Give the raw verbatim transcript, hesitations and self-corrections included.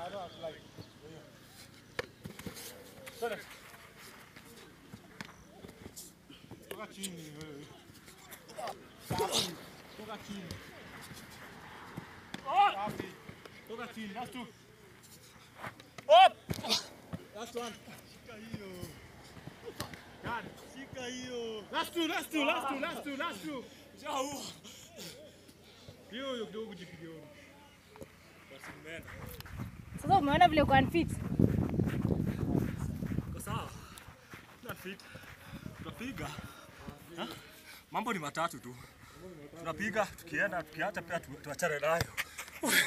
Toka chini wewe. Safi. Toka chini. Safi. Toka chini. Last two. Up. Last one. Shika hiyo. God, shika hiyo. Last two, last two, last two, last two, last two. Jao. Hiyo hiyo kidogo jipigie. Basi mmeenda. Sasa umeona vile uko unfit. Kwa sawa. Na fit. Tunapiga. Ha? Mambo ni matatu tu. Tunapiga, tukienda, tukiacha pia tuachane nayo.